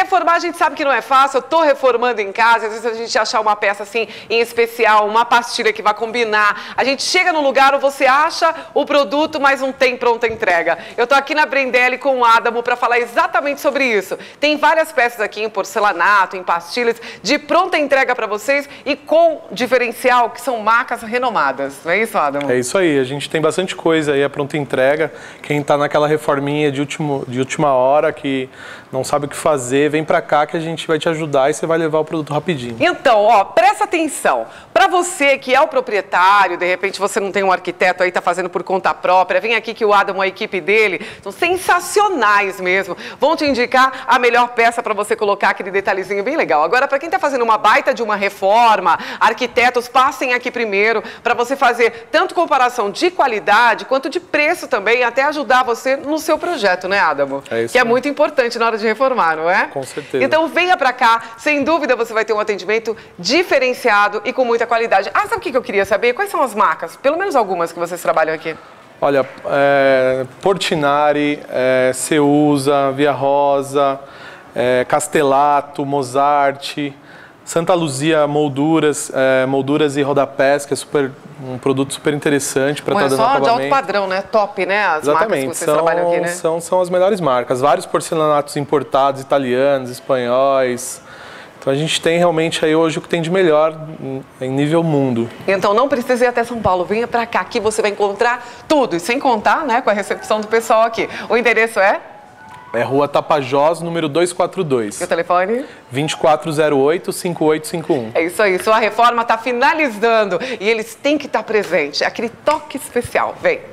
Reformar a gente sabe que não é fácil, eu tô reformando em casa, às vezes a gente achar uma peça assim em especial, uma pastilha que vai combinar. A gente chega no lugar ou você acha o produto, mas não tem pronta entrega. Eu tô aqui na Brendelli com o Adamo para falar exatamente sobre isso. Tem várias peças aqui em porcelanato, em pastilhas, de pronta entrega para vocês e com diferencial, que são marcas renomadas. Não é isso, Adamo? É isso aí, a gente tem bastante coisa aí, a pronta entrega. Quem tá naquela reforminha de última hora, que não sabe o que fazer, vem pra cá que a gente vai te ajudar e você vai levar o produto rapidinho. Então, ó, presta atenção. Para você que é o proprietário, de repente você não tem um arquiteto aí, tá fazendo por conta própria, vem aqui que o Adamo, a equipe dele, são sensacionais mesmo. Vão te indicar a melhor peça para você colocar aquele detalhezinho bem legal. Agora, para quem tá fazendo uma baita de uma reforma, arquitetos, passem aqui primeiro para você fazer tanto comparação de qualidade quanto de preço também, até ajudar você no seu projeto, né, Adamo? É isso que é aí. muito importante na hora de reformar, não é? Com certeza. Então venha pra cá, sem dúvida você vai ter um atendimento diferenciado e com muita qualidade. Ah, sabe o que eu queria saber? Quais são as marcas? Pelo menos algumas que vocês trabalham aqui. Olha, Portinari, Ceusa, Via Rosa, Castelato, Mozart, Santa Luzia Molduras, molduras e rodapés, que é um produto super interessante para estar dando acabamento. Só de alto padrão, né? Top, né? As marcas que vocês trabalham aqui, né? São as melhores marcas. Vários porcelanatos importados, italianos, espanhóis. Então a gente tem realmente aí hoje o que tem de melhor em nível mundo. Então não precisa ir até São Paulo, venha pra cá que você vai encontrar tudo. E sem contar, né, com a recepção do pessoal aqui. O endereço é? É Rua Tapajós, número 242. E o telefone? 2408-5851. É isso aí, sua reforma está finalizando e eles têm que estar presentes. Aquele toque especial. Vem!